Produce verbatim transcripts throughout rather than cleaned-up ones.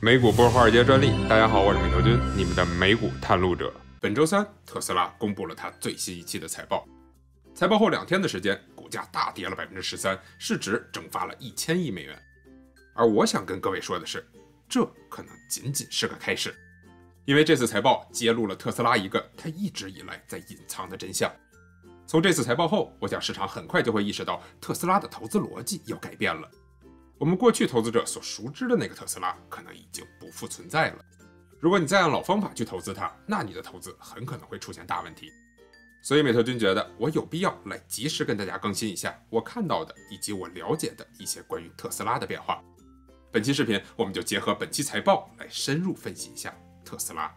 美股不是华尔街专利，大家好，我是米头君，你们的美股探路者。本周三，特斯拉公布了它最新一期的财报。财报后两天的时间，股价大跌了 百分之十三， 市值蒸发了一千亿美元。而我想跟各位说的是，这可能仅仅是个开始，因为这次财报揭露了特斯拉一个它一直以来在隐藏的真相。从这次财报后，我想市场很快就会意识到特斯拉的投资逻辑要改变了。我们过去投资者所熟知的那个特斯拉可能已经不复存在了。如果你再按老方法去投资它，那你的投资很可能会出现大问题。所以美特君觉得我有必要来及时跟大家更新一下我看到的以及我了解的一些关于特斯拉的变化。本期视频我们就结合本期财报来深入分析一下特斯拉。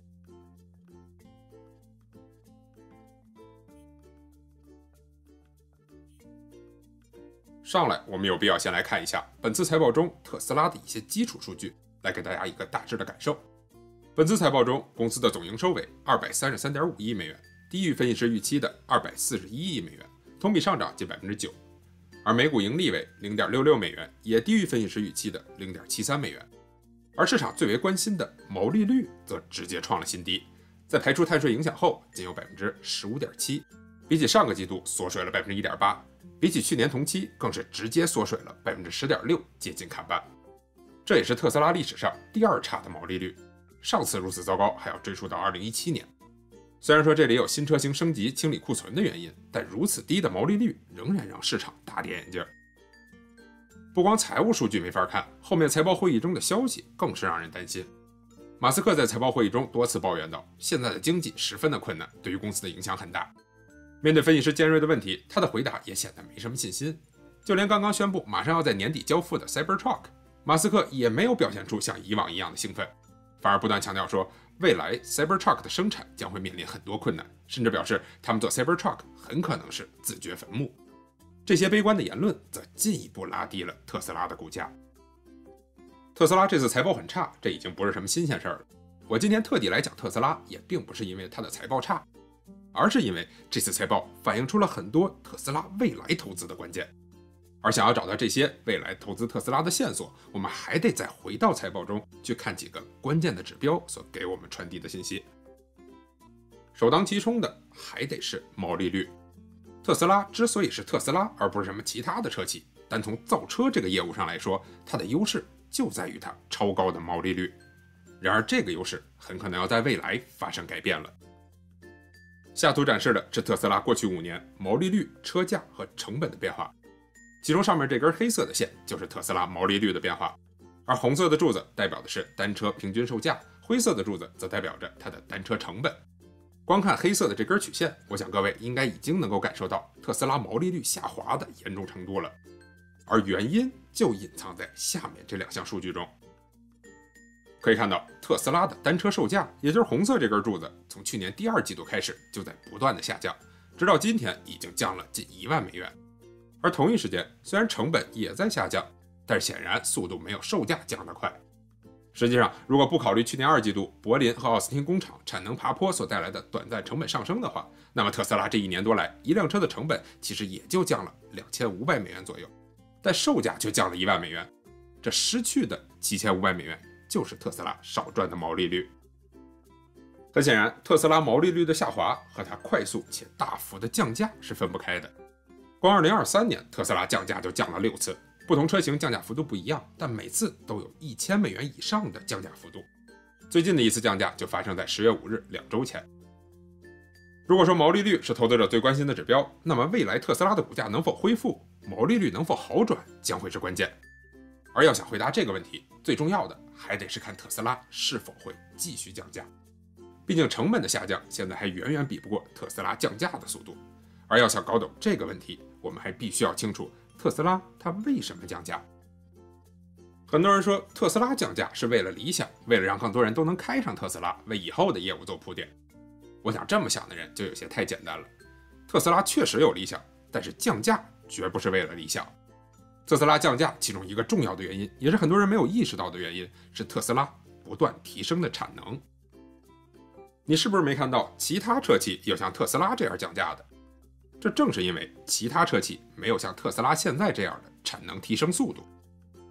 上来我们有必要先来看一下本次财报中特斯拉的一些基础数据，来给大家一个大致的感受。本次财报中，公司的总营收为 二百三十三点五亿美元，低于分析师预期的二百四十一亿美元，同比上涨近 百分之九。 而每股盈利为 零点六六美元，也低于分析师预期的 零点七三美元。而市场最为关心的毛利率则直接创了新低，在排除碳税影响后仅有 百分之十五点七， 比起上个季度缩水了 百分之一点八，比起去年同期更是直接缩水了 百分之十点六， 接近砍半。这也是特斯拉历史上第二差的毛利率，上次如此糟糕还要追溯到二零一七年。虽然说这里有新车型升级清理库存的原因，但如此低的毛利率仍然让市场大跌眼镜。不光财务数据没法看，后面财报会议中的消息更是让人担心。马斯克在财报会议中多次抱怨到，现在的经济十分的困难，对于公司的影响很大。面对分析师尖锐的问题，他的回答也显得没什么信心。就连刚刚宣布马上要在年底交付的 Cybertruck， 马斯克也没有表现出像以往一样的兴奋，反而不断强调说未来 Cybertruck 的生产将会面临很多困难，甚至表示他们做 Cybertruck 很可能是自掘坟墓。这些悲观的言论则进一步拉低了特斯拉的股价。特斯拉这次财报很差，这已经不是什么新鲜事儿了。我今天特地来讲特斯拉，也并不是因为它的财报差，而是因为这次财报反映出了很多特斯拉未来投资的关键。而想要找到这些未来投资特斯拉的线索，我们还得再回到财报中去看几个关键的指标所给我们传递的信息。首当其冲的还得是毛利率。特斯拉之所以是特斯拉而不是什么其他的车企，单从造车这个业务上来说，它的优势就在于它超高的毛利率。然而这个优势很可能要在未来发生改变了。下图展示的是特斯拉过去五年毛利率、车价和成本的变化，其中上面这根黑色的线就是特斯拉毛利率的变化，而红色的柱子代表的是单车平均售价，灰色的柱子则代表着它的单车成本。光看黑色的这根曲线，我想各位应该已经能够感受到特斯拉毛利率下滑的严重程度了，而原因就隐藏在下面这两项数据中。可以看到，特斯拉的单车售价，也就是红色这根柱子，从去年第二季度开始就在不断的下降，直到今天已经降了近一万美元。而同一时间，虽然成本也在下降，但是显然速度没有售价降得快。实际上，如果不考虑去年二季度柏林和奥斯汀工厂产能爬坡所带来的短暂成本上升的话，那么特斯拉这一年多来，一辆车的成本其实也就降了两千五百美元左右，但售价却降了一万美元。这失去的七千五百美元就是特斯拉少赚的毛利率。很显然，特斯拉毛利率的下滑和它快速且大幅的降价是分不开的。光二零二三年，特斯拉降价就降了六次，不同车型降价幅度不一样，但每次都有一千美元以上的降价幅度。最近的一次降价就发生在十月五日，两周前。如果说毛利率是投资者最关心的指标，那么未来特斯拉的股价能否恢复，毛利率能否好转将会是关键。而要想回答这个问题，最重要的还得是看特斯拉是否会继续降价。毕竟成本的下降现在还远远比不过特斯拉降价的速度。而要想搞懂这个问题，我们还必须要清楚特斯拉它为什么降价。很多人说特斯拉降价是为了理想，为了让更多人都能开上特斯拉，为以后的业务做铺垫。我想这么想的人就有些太简单了。特斯拉确实有理想，但是降价绝不是为了理想。特斯拉降价其中一个重要的原因，也是很多人没有意识到的原因，是特斯拉不断提升的产能。你是不是没看到其他车企有像特斯拉这样降价的？这正是因为其他车企没有像特斯拉现在这样的产能提升速度。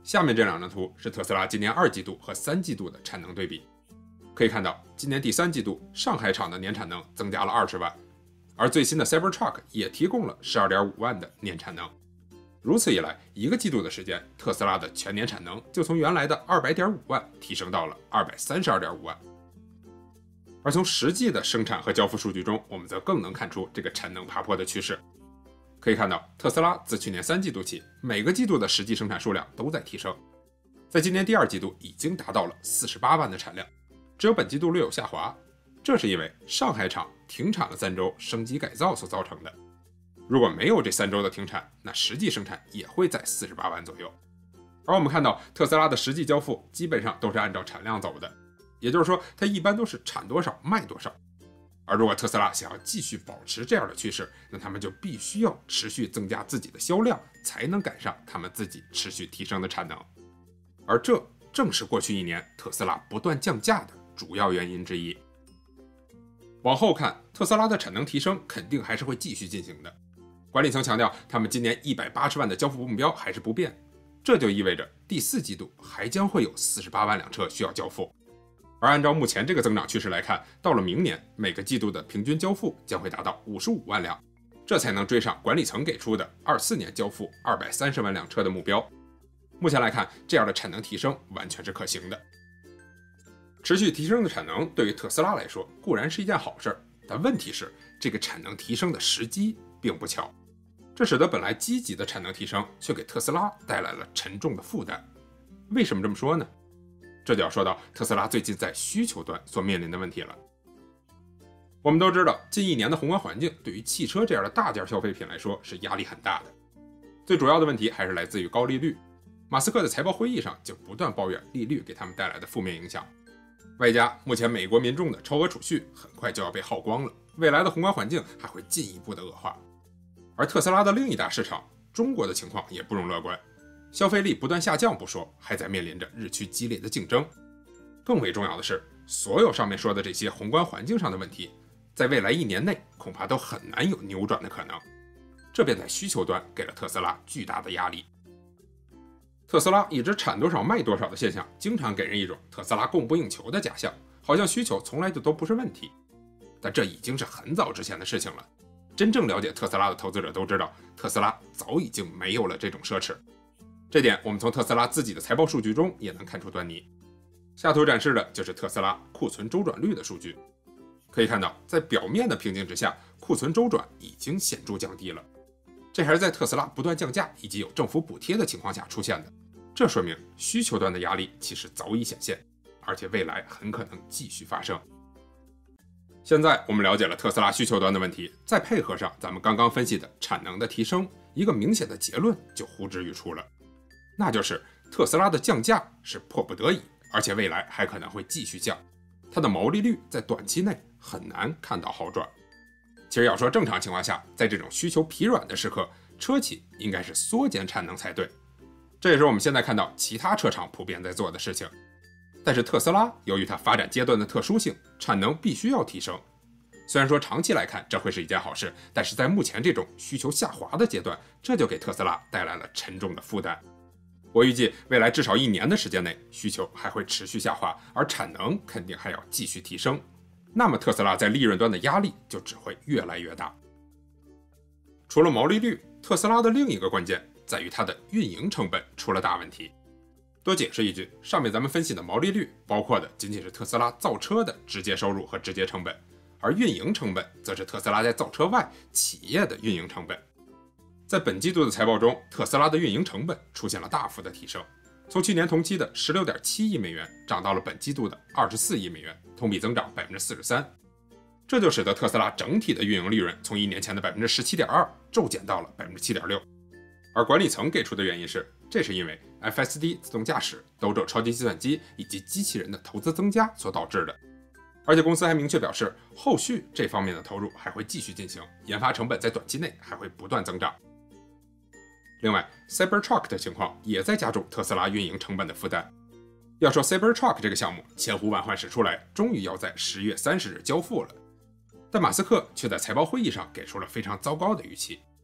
下面这两张图是特斯拉今年二季度和三季度的产能对比。可以看到，今年第三季度上海厂的年产能增加了二十万，而最新的 Cybertruck 也提供了 十二点五万的年产能。如此一来，一个季度的时间，特斯拉的全年产能就从原来的 二百点五万提升到了 二百三十二点五万。而从实际的生产和交付数据中，我们则更能看出这个产能爬坡的趋势。可以看到，特斯拉自去年三季度起，每个季度的实际生产数量都在提升，在今年第二季度已经达到了四十八万的产量，只有本季度略有下滑，这是因为上海厂停产了三周升级改造所造成的。如果没有这三周的停产，那实际生产也会在四十八万左右。而我们看到特斯拉的实际交付基本上都是按照产量走的，也就是说它一般都是产多少卖多少。而如果特斯拉想要继续保持这样的趋势，那他们就必须要持续增加自己的销量，才能赶上他们自己持续提升的产能。而这正是过去一年特斯拉不断降价的主要原因之一。往后看，特斯拉的产能提升肯定还是会继续进行的。管理层强调，他们今年一百八十万的交付目标还是不变，这就意味着第四季度还将会有四十八万辆车需要交付。而按照目前这个增长趋势来看，到了明年每个季度的平均交付将会达到五十五万辆，这才能追上管理层给出的二四年交付二百三十万辆车的目标。目前来看，这样的产能提升完全是可行的。持续提升的产能对于特斯拉来说固然是一件好事，但问题是这个产能提升的时机并不巧，这使得本来积极的产能提升却给特斯拉带来了沉重的负担。为什么这么说呢？这就要说到特斯拉最近在需求端所面临的问题了。我们都知道，近一年的宏观环境对于汽车这样的大件消费品来说是压力很大的，最主要的问题还是来自于高利率。马斯克在财报会议上就不断抱怨利率给他们带来的负面影响，外加目前美国民众的超额储蓄很快就要被耗光了，未来的宏观环境还会进一步的恶化。而特斯拉的另一大市场中国的情况也不容乐观，消费力不断下降不说，还在面临着日趋激烈的竞争。更为重要的是，所有上面说的这些宏观环境上的问题，在未来一年内恐怕都很难有扭转的可能，这便在需求端给了特斯拉巨大的压力。特斯拉一直产多少卖多少的现象，经常给人一种特斯拉供不应求的假象，好像需求从来就都不是问题。但这已经是很早之前的事情了。真正了解特斯拉的投资者都知道，特斯拉早已经没有了这种奢侈。这点我们从特斯拉自己的财报数据中也能看出端倪。下图展示的就是特斯拉库存周转率的数据。可以看到，在表面的瓶颈之下，库存周转已经显著降低了。这还是在特斯拉不断降价以及有政府补贴的情况下出现的。这说明需求端的压力其实早已显现，而且未来很可能继续发生。现在我们了解了特斯拉需求端的问题，再配合上咱们刚刚分析的产能的提升，一个明显的结论就呼之欲出了，那就是特斯拉的降价是迫不得已，而且未来还可能会继续降，它的毛利率在短期内很难看到好转。其实要说正常情况下，在这种需求疲软的时刻，车企应该是缩减产能才对，这也是我们现在看到其他车厂普遍在做的事情。但是特斯拉由于它发展阶段的特殊性，产能必须要提升。虽然说长期来看这会是一件好事，但是在目前这种需求下滑的阶段，这就给特斯拉带来了沉重的负担。我预计未来至少一年的时间内，需求还会持续下滑，而产能肯定还要继续提升。那么特斯拉在利润端的压力就只会越来越大。除了毛利率，特斯拉的另一个关键在于它的运营成本出了大问题。多解释一句，上面咱们分析的毛利率包括的仅仅是特斯拉造车的直接收入和直接成本，而运营成本则是特斯拉在造车外企业的运营成本。在本季度的财报中，特斯拉的运营成本出现了大幅的提升，从去年同期的 十六点七亿美元涨到了本季度的二十四亿美元，同比增长 百分之四十三。 这就使得特斯拉整体的运营利润从一年前的 百分之十七点二 骤减到了 百分之七点六。 而管理层给出的原因是，这是因为 F S D 自动驾驶、斗州超级计算机以及机器人的投资增加所导致的。而且公司还明确表示，后续这方面的投入还会继续进行，研发成本在短期内还会不断增长。另外 Cybertruck 的情况也在加重特斯拉运营成本的负担。要说 Cybertruck 这个项目千呼万唤始出来，终于要在十月三十日交付了，但马斯克却在财报会议上给出了非常糟糕的预期。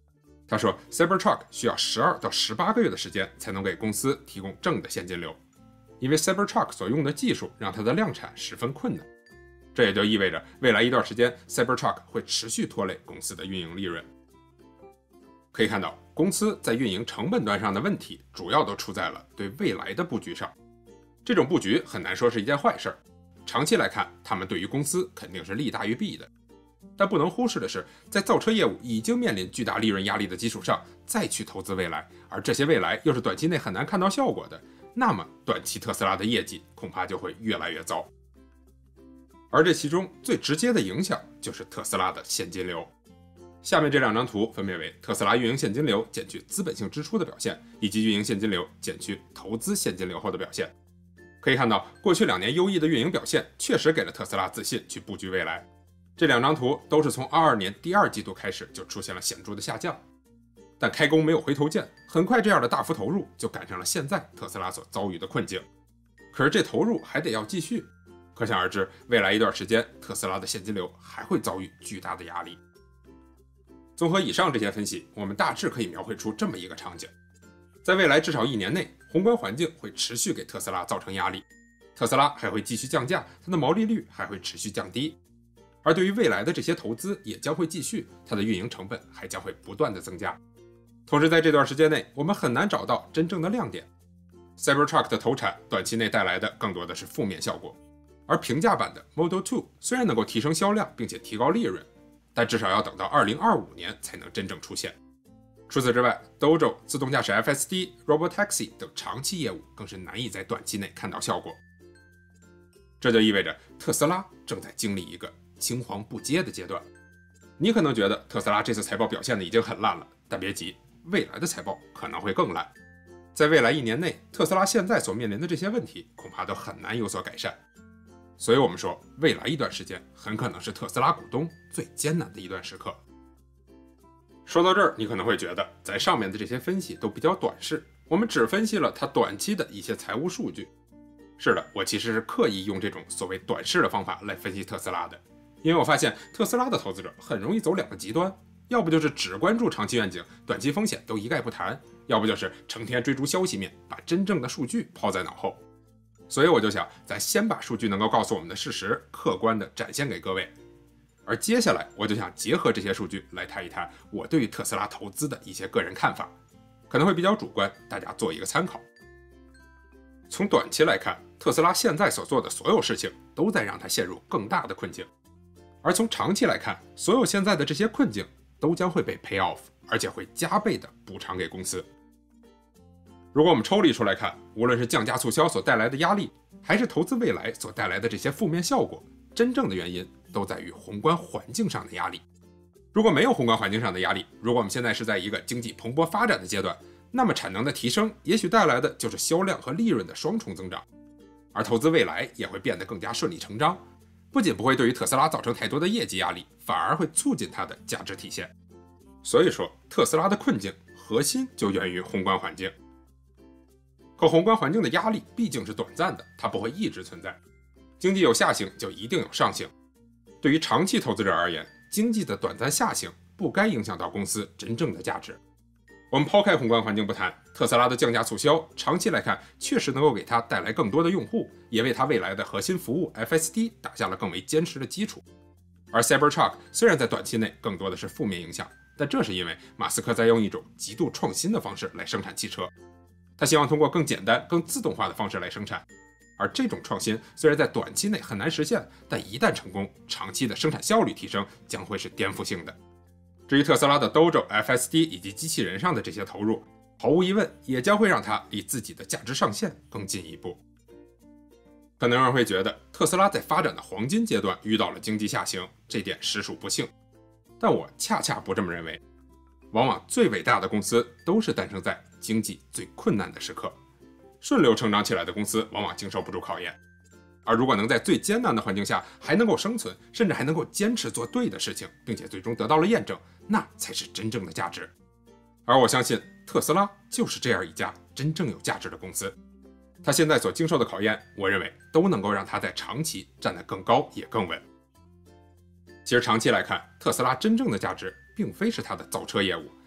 他说 Cybertruck 需要十二到十八个月的时间才能给公司提供正的现金流，因为 Cybertruck 所用的技术让它的量产十分困难。这也就意味着未来一段时间 Cybertruck 会持续拖累公司的运营利润。可以看到，公司在运营成本端上的问题主要都出在了对未来的布局上。这种布局很难说是一件坏事，长期来看，他们对于公司肯定是利大于弊的。但不能忽视的是，在造车业务已经面临巨大利润压力的基础上，再去投资未来，而这些未来又是短期内很难看到效果的，那么短期特斯拉的业绩恐怕就会越来越糟。而这其中最直接的影响就是特斯拉的现金流。下面这两张图分别为特斯拉运营现金流减去资本性支出的表现，以及运营现金流减去投资现金流后的表现。可以看到，过去两年优异的运营表现确实给了特斯拉自信去布局未来。这两张图都是从二二年第二季度开始就出现了显著的下降，但开弓没有回头箭，很快这样的大幅投入就赶上了现在特斯拉所遭遇的困境。可是这投入还得要继续，可想而知，未来一段时间特斯拉的现金流还会遭遇巨大的压力。综合以上这些分析，我们大致可以描绘出这么一个场景：在未来至少一年内，宏观环境会持续给特斯拉造成压力，特斯拉还会继续降价，它的毛利率还会持续降低。而对于未来的这些投资也将会继续，它的运营成本还将会不断的增加。同时在这段时间内，我们很难找到真正的亮点。Cybertruck 的投产短期内带来的更多的是负面效果，而平价版的 Model 二 虽然能够提升销量并且提高利润，但至少要等到二零二五年才能真正出现。除此之外 Dojo 自动驾驶 F S D、Robotaxi 等长期业务更是难以在短期内看到效果。这就意味着特斯拉正在经历一个青黄不接的阶段。你可能觉得特斯拉这次财报表现的已经很烂了，但别急，未来的财报可能会更烂。在未来一年内，特斯拉现在所面临的这些问题恐怕都很难有所改善。所以我们说，未来一段时间很可能是特斯拉股东最艰难的一段时刻。说到这儿，你可能会觉得咱上面的这些分析都比较短视，我们只分析了它短期的一些财务数据。是的，我其实是刻意用这种所谓短视的方法来分析特斯拉的，因为我发现特斯拉的投资者很容易走两个极端，要不就是只关注长期愿景，短期风险都一概不谈，要不就是成天追逐消息面，把真正的数据抛在脑后。所以我就想，咱先把数据能够告诉我们的事实客观地展现给各位，而接下来我就想结合这些数据来谈一谈我对于特斯拉投资的一些个人看法，可能会比较主观，大家做一个参考。从短期来看，特斯拉现在所做的所有事情都在让它陷入更大的困境，而从长期来看，所有现在的这些困境都将会被 pay off， 而且会加倍的补偿给公司。如果我们抽离出来看，无论是降价促销所带来的压力，还是投资未来所带来的这些负面效果，真正的原因都在于宏观环境上的压力。如果没有宏观环境上的压力，如果我们现在是在一个经济蓬勃发展的阶段，那么产能的提升也许带来的就是销量和利润的双重增长，而投资未来也会变得更加顺理成章，不仅不会对于特斯拉造成太多的业绩压力，反而会促进它的价值体现。所以说，特斯拉的困境核心就源于宏观环境。可宏观环境的压力毕竟是短暂的，它不会一直存在。经济有下行就一定有上行。对于长期投资者而言，经济的短暂下行不该影响到公司真正的价值。我们抛开宏观环境不谈，特斯拉的降价促销长期来看确实能够给它带来更多的用户，也为它未来的核心服务 F S D 打下了更为坚实的基础。而 Cybertruck 虽然在短期内更多的是负面影响，但这是因为马斯克在用一种极度创新的方式来生产汽车，他希望通过更简单、更自动化的方式来生产。而这种创新虽然在短期内很难实现，但一旦成功，长期的生产效率提升将会是颠覆性的。至于特斯拉的 Dojo、F S D 以及机器人上的这些投入，毫无疑问也将会让它离自己的价值上限更进一步。可能有人会觉得特斯拉在发展的黄金阶段遇到了经济下行，这点实属不幸，但我恰恰不这么认为。往往最伟大的公司都是诞生在经济最困难的时刻，顺流成长起来的公司往往经受不住考验，而如果能在最艰难的环境下还能够生存，甚至还能够坚持做对的事情，并且最终得到了验证，那才是真正的价值。而我相信特斯拉就是这样一家真正有价值的公司，它现在所经受的考验，我认为都能够让它在长期站得更高也更稳。其实长期来看，特斯拉真正的价值并非是它的造车业务，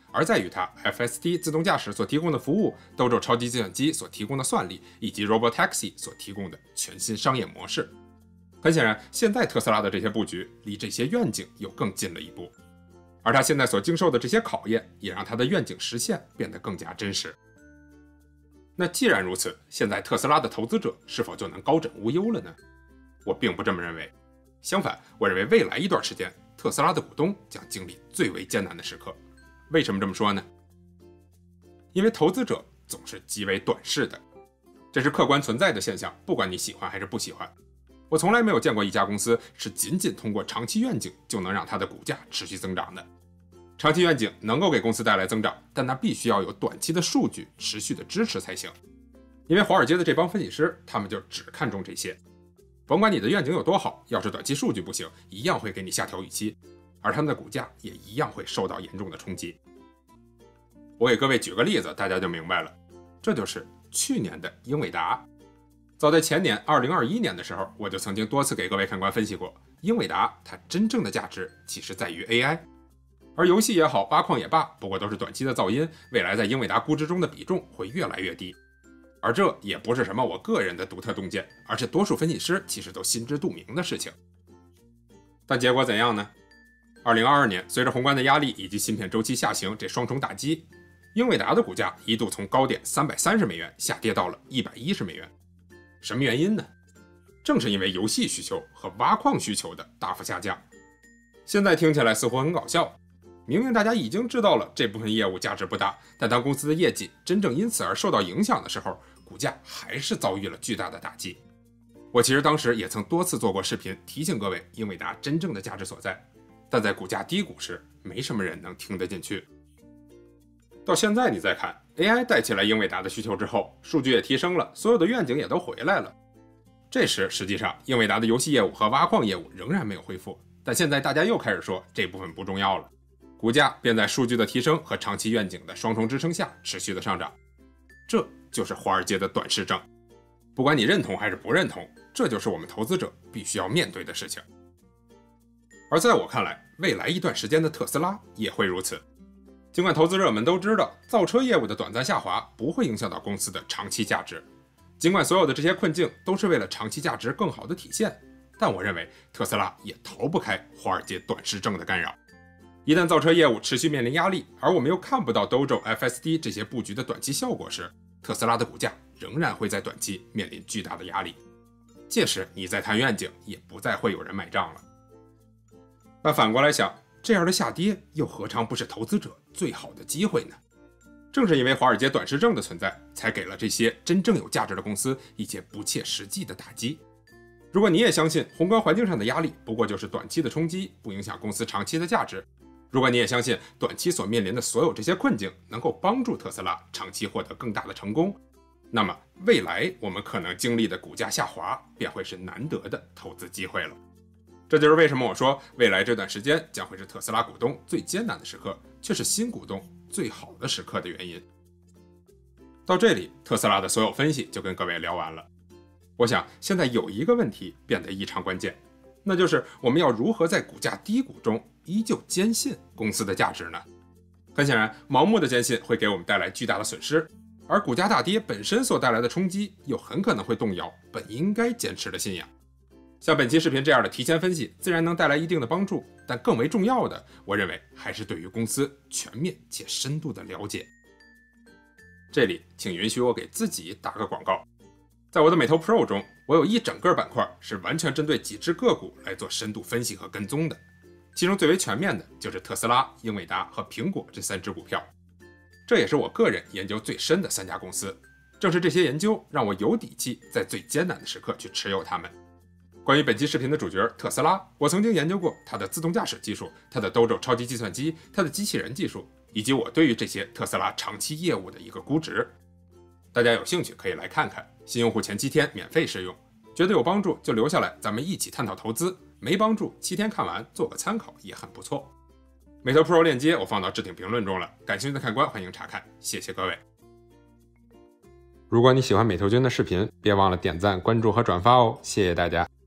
而在于它 F S D 自动驾驶所提供的服务、Dojo 超级计算机所提供的算力，以及 Robotaxi 所提供的全新商业模式。很显然，现在特斯拉的这些布局离这些愿景又更近了一步，而它现在所经受的这些考验，也让它的愿景实现变得更加真实。那既然如此，现在特斯拉的投资者是否就能高枕无忧了呢？我并不这么认为。相反，我认为未来一段时间，特斯拉的股东将经历最为艰难的时刻。为什么这么说呢？因为投资者总是极为短视的，这是客观存在的现象，不管你喜欢还是不喜欢。我从来没有见过一家公司是仅仅通过长期愿景就能让它的股价持续增长的。长期愿景能够给公司带来增长，但那必须要有短期的数据持续的支持才行。因为华尔街的这帮分析师，他们就只看重这些。甭管你的愿景有多好，要是短期数据不行，一样会给你下调预期，而他们的股价也一样会受到严重的冲击。我给各位举个例子，大家就明白了，这就是去年的英伟达。早在前年二零二一年的时候，我就曾经多次给各位看官分析过，英伟达它真正的价值其实在于 A I， 而游戏也好，挖矿也罢，不过都是短期的噪音，未来在英伟达估值中的比重会越来越低。而这也不是什么我个人的独特洞见，而是多数分析师其实都心知肚明的事情。但结果怎样呢？二零二二年，随着宏观的压力以及芯片周期下行这双重打击，英伟达的股价一度从高点三百三十美元下跌到了一百一十美元。什么原因呢？正是因为游戏需求和挖矿需求的大幅下降。现在听起来似乎很搞笑，明明大家已经知道了这部分业务价值不大，但当公司的业绩真正因此而受到影响的时候，股价还是遭遇了巨大的打击。我其实当时也曾多次做过视频提醒各位英伟达真正的价值所在，但在股价低谷时，没什么人能听得进去。到现在你再看 A I 带起来英伟达的需求之后，数据也提升了，所有的愿景也都回来了。这时实际上英伟达的游戏业务和挖矿业务仍然没有恢复，但现在大家又开始说这部分不重要了，股价便在数据的提升和长期愿景的双重支撑下持续的上涨。这就是华尔街的短视症，不管你认同还是不认同，这就是我们投资者必须要面对的事情。而在我看来，未来一段时间的特斯拉也会如此。尽管投资者们都知道造车业务的短暂下滑不会影响到公司的长期价值，尽管所有的这些困境都是为了长期价值更好的体现，但我认为特斯拉也逃不开华尔街短视症的干扰。一旦造车业务持续面临压力，而我们又看不到 Dojo、F S D 这些布局的短期效果时，特斯拉的股价仍然会在短期面临巨大的压力。届时你再谈愿景，也不再会有人买账了。那反过来想，这样的下跌又何尝不是投资者最好的机会呢？正是因为华尔街短视症的存在，才给了这些真正有价值的公司一些不切实际的打击。如果你也相信宏观环境上的压力不过就是短期的冲击，不影响公司长期的价值，如果你也相信短期所面临的所有这些困境能够帮助特斯拉长期获得更大的成功，那么未来我们可能经历的股价下滑便会是难得的投资机会了。这就是为什么我说未来这段时间将会是特斯拉股东最艰难的时刻，却是新股东最好的时刻的原因。到这里，特斯拉的所有分析就跟各位聊完了。我想现在有一个问题变得异常关键，那就是我们要如何在股价低谷中依旧坚信公司的价值呢？很显然，盲目的坚信会给我们带来巨大的损失，而股价大跌本身所带来的冲击又很可能会动摇本应该坚持的信仰。像本期视频这样的提前分析自然能带来一定的帮助，但更为重要的，我认为还是对于公司全面且深度的了解。这里请允许我给自己打个广告，在我的美投 Pro 中，我有一整个板块是完全针对几只个股来做深度分析和跟踪的，其中最为全面的就是特斯拉、英伟达和苹果这三只股票。这也是我个人研究最深的三家公司，正是这些研究让我有底气在最艰难的时刻去持有它们。关于本期视频的主角特斯拉，我曾经研究过它的自动驾驶技术、它的 Dojo 超级计算机、它的机器人技术，以及我对于这些特斯拉长期业务的一个估值。大家有兴趣可以来看看，新用户前七天免费试用，觉得有帮助就留下来，咱们一起探讨投资。没帮助，七天看完做个参考也很不错。美投 Pro 链接我放到置顶评论中了，感兴趣的看官欢迎查看，谢谢各位。如果你喜欢美投君的视频，别忘了点赞、关注和转发哦，谢谢大家。